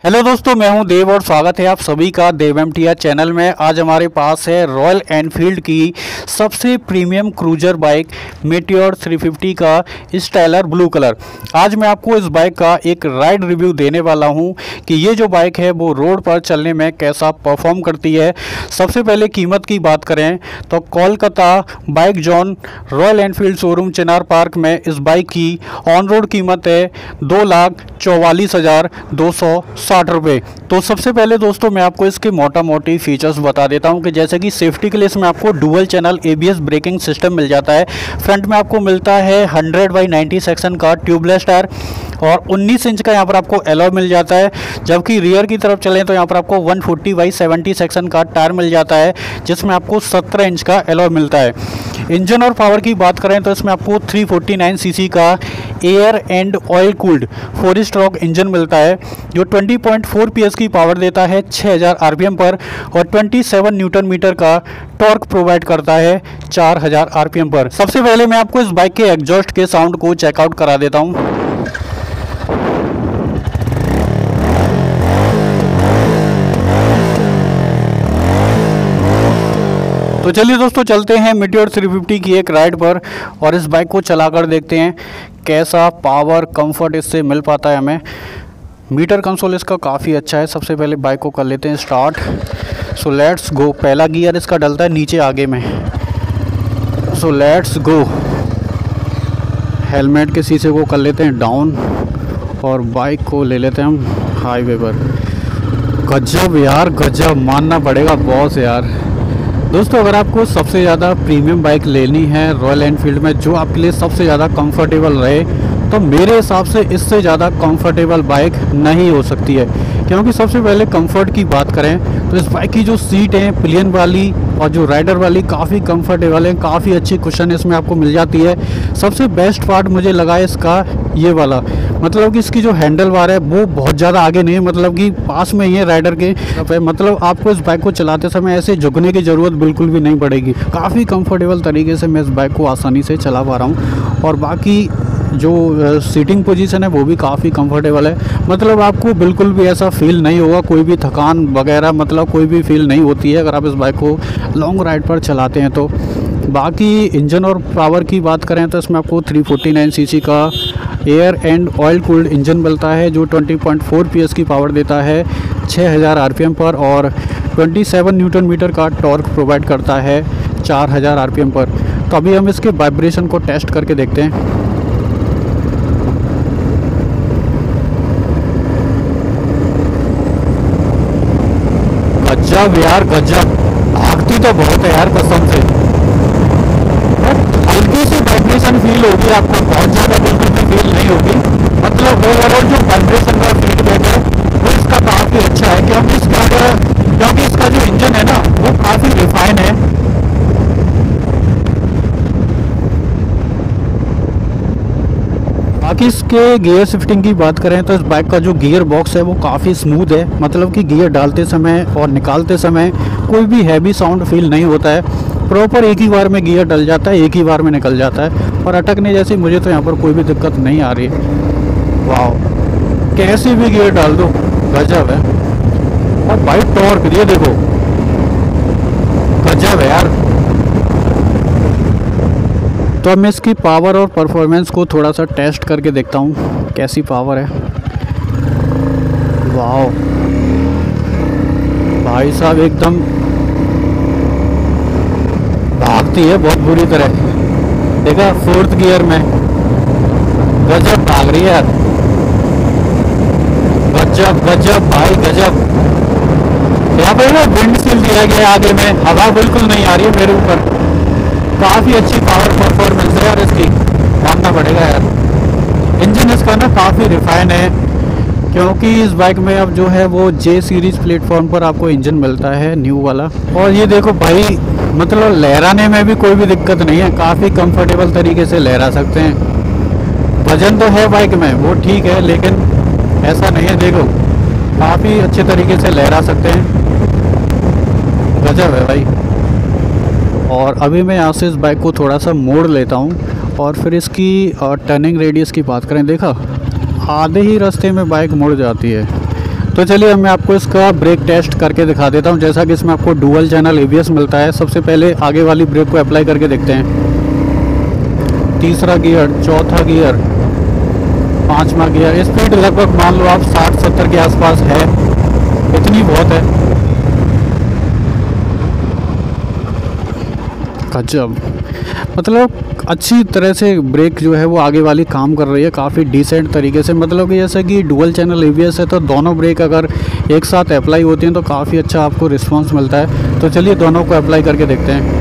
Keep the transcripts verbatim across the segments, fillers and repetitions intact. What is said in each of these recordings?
Hello दोस्तों, मैं हूं देव और स्वागत है आप सभी का देव एमटीआर चैनल में। आज हमारे पास है रॉयल एनफील्ड की सबसे premium cruiser bike Meteor three fifty का स्टाइलर ब्लू कलर। आज मैं आपको इस बाइक का एक राइड रिव्यू देने वाला हूं कि ये जो बाइक है वो रोड पर चलने में कैसा परफॉर्म करती है। सबसे पहले कीमत की बात करें तो Kolkata bike zone Royal Enfield showroom Chinar park में इस बाइक की ऑन रोड कीमत है दो लाख चौवालीस हज़ार दो सौ साठ रुपये। तो सबसे पहले दोस्तों मैं आपको इसके मोटा मोटी फीचर्स बता देता हूं कि जैसे कि सेफ्टी के लिए इसमें आपको dual channel ABS braking system मिल जाता है। फ्रंट में आपको मिलता है हंड्रेड बाई नाइन्टी सेक्शन का ट्यूबलेस टायर और उन्नीस इंच का यहाँ पर आपको एलॉय मिल जाता है। जबकि रियर की तरफ चलें तो यहाँ पर आपको one forty by seventy section का टायर मिल जाता है, जिसमें आपको सत्रह इंच का एलॉय मिलता है। इंजन और पावर की बात करें तो इसमें आपको थ्री फोर्टी नाइन सीसी का air and oil cooled four stroke engine मिलता है, जो ट्वेंटी पॉइंट फोर पीएस की पावर देता है छह हज़ार आरपीएम पर और सत्ताईस न्यूटन मीटर का टॉर्क प्रोवाइड करता है चार हज़ार आरपीएम पर। सबसे पहले मैं आपको इस बाइक के एग्जॉस्ट के साउंड को चेकआउट करा देता हूँ। तो चलिए दोस्तों चलते हैं मेटियोर थ्री फिफ्टी की एक राइड पर और इस बाइक को चलाकर देखते हैं कैसा पावर कंफर्ट इससे मिल पाता है हमें। मीटर कंसोल इसका काफ़ी अच्छा है। सबसे पहले बाइक को कर लेते हैं स्टार्ट। So let's go. पहला गियर इसका डलता है नीचे आगे में। So let's go. हेलमेट के शीशे को कर लेते हैं डाउन और बाइक को ले लेते हैं हम हाईवे पर। गजब यार, गजब मानना पड़ेगा बॉस यार। दोस्तों अगर आपको सबसे ज़्यादा प्रीमियम बाइक लेनी है रॉयल एनफील्ड में जो आपके लिए सबसे ज़्यादा कंफर्टेबल रहे, तो मेरे हिसाब से इससे ज़्यादा कंफर्टेबल बाइक नहीं हो सकती है। क्योंकि सबसे पहले कंफर्ट की बात करें तो इस बाइक की जो सीट है पिलियन वाली और जो राइडर वाली काफ़ी कंफर्टेबल है, काफ़ी अच्छी कुशन इसमें आपको मिल जाती है। सबसे बेस्ट पार्ट मुझे लगा है इसका ये वाला, मतलब कि इसकी जो हैंडल बार है वो बहुत ज़्यादा आगे नहीं है, मतलब कि पास में ही है राइडर के। मतलब आपको इस बाइक को चलाते समय ऐसे झुकने की ज़रूरत बिल्कुल भी नहीं पड़ेगी। काफ़ी कंफर्टेबल तरीके से मैं इस बाइक को आसानी से चला पा रहा हूँ और बाकी जो सीटिंग पोजीशन है वो भी काफ़ी कंफर्टेबल है। मतलब आपको बिल्कुल भी ऐसा फील नहीं होगा, कोई भी थकान वगैरह मतलब कोई भी फील नहीं होती है अगर आप इस बाइक को लॉन्ग राइड पर चलाते हैं तो। बाकी इंजन और पावर की बात करें तो इसमें आपको थ्री फोर्टी नाइन सीसी का air and oil cooled engine मिलता है, जो ट्वेंटी पॉइंट फोर पीएस की पावर देता है छह हज़ार आरपीएम पर और सत्ताईस न्यूटन मीटर का टॉर्क प्रोवाइड करता है चार हज़ार आरपीएम पर। तो अभी हम इसके वाइब्रेशन को टेस्ट करके देखते हैं। गजब यार गजब, भागती तो बहुत है यार कसम से। हल्की सी वाइब्रेशन फील होगी आपको, बहुत ज़्यादा बिल्कुल भी फील नहीं होगी। मतलब ओवरऑल जो वाइब्रेशन का फीडबैक है वो इसका काफ़ी अच्छा है, क्योंकि इसका क्योंकि इसका जो इंजन है ना वो काफ़ी रिफाइन है। बाकी इसके गियर शिफ्टिंग की बात करें तो इस बाइक का जो गियर बॉक्स है वो काफ़ी स्मूथ है, मतलब कि गियर डालते समय और निकालते समय कोई भी हैवी साउंड फील नहीं होता है। प्रॉपर एक ही बार में गियर डल जाता है, एक ही बार में निकल जाता है और अटकने जैसी मुझे तो यहाँ पर कोई भी दिक्कत नहीं आ रही है। वाह, कैसे भी गियर डाल दो गजब है। और भाई टॉर्क ये देखो, गजब है यार। तो अब मैं इसकी पावर और परफॉर्मेंस को थोड़ा सा टेस्ट करके देखता हूँ कैसी पावर है। वाह भाई साहब, एकदम भागती है बहुत बुरी तरह। देखा फोर्थ गियर में गजब भाग रही है यार, गजब गजब भाई गजब। यहाँ पर ना विंड सील दिया गया आगे में, हवा बिल्कुल नहीं आ रही है मेरे ऊपर। काफ़ी अच्छी पावर परफॉर्मेंस है यार इसकी, मानना पड़ेगा यार। इंजन इसका ना काफ़ी रिफाइन है, क्योंकि इस बाइक में अब जो है वो जे सीरीज़ प्लेटफॉर्म पर आपको इंजन मिलता है न्यू वाला। और ये देखो भाई, मतलब लहराने में भी कोई भी दिक्कत नहीं है, काफ़ी कंफर्टेबल तरीके से लहरा सकते हैं। वजन तो है बाइक में वो ठीक है, लेकिन ऐसा नहीं है, देखो काफ़ी अच्छे तरीके से लहरा सकते हैं। गजब है भाई। और अभी मैं यहाँ से इस बाइक को थोड़ा सा मोड़ लेता हूँ और फिर इसकी टर्निंग रेडियस की बात करें। देखा आधे ही रास्ते में बाइक मुड़ जाती है, तो चलिए अब मैं आपको इसका ब्रेक टेस्ट करके दिखा देता हूँ। जैसा कि इसमें आपको dual channel A B S मिलता है। सबसे पहले आगे वाली ब्रेक को अप्लाई करके देखते हैं। तीसरा गियर, चौथा गियर, पांचवा गियर। स्पीड लगभग मान लो आप साठ सत्तर के आसपास है, इतनी बहुत है। गजब, मतलब अच्छी तरह से ब्रेक जो है वो आगे वाली काम कर रही है काफ़ी डिसेंट तरीके से। मतलब कि जैसे कि dual channel A B S है तो दोनों ब्रेक अगर एक साथ अप्लाई होती हैं तो काफ़ी अच्छा आपको रिस्पांस मिलता है। तो चलिए दोनों को अप्लाई करके देखते हैं।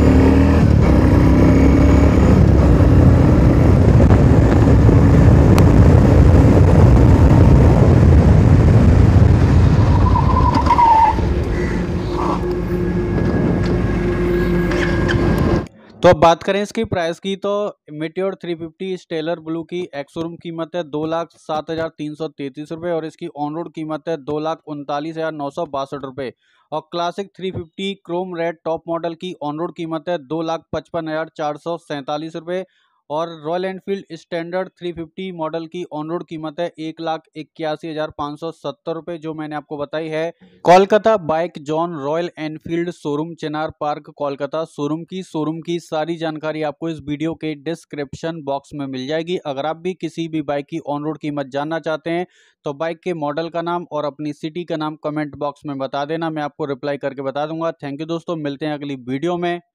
तो अब बात करें इसकी प्राइस की, तो Meteor three fifty Stellar blue की एक्स शोरूम कीमत है दो लाख सात हज़ार तीन सौ तैंतीस रुपये और इसकी ऑन रोड कीमत है दो लाख उनतालीस हज़ार नौ सौ बासठ रुपये। और Classic three fifty chrome red top model की ऑन रोड कीमत है दो लाख पचपन हज़ार चार सौ सैंतालीस रुपये। और Royal Enfield Standard three fifty model की ऑन रोड कीमत है एक लाख इक्यासी हज़ार पाँच सौ सत्तर रुपये, जो मैंने आपको बताई है। Kolkata bike zone Royal Enfield showroom Chinar Park Kolkata showroom की शोरूम की सारी जानकारी आपको इस वीडियो के डिस्क्रिप्शन बॉक्स में मिल जाएगी। अगर आप भी किसी भी बाइक की ऑन रोड कीमत जानना चाहते हैं तो बाइक के मॉडल का नाम और अपनी सिटी का नाम कमेंट बॉक्स में बता देना, मैं आपको रिप्लाई करके बता दूंगा। थैंक यू दोस्तों, मिलते हैं अगली वीडियो में।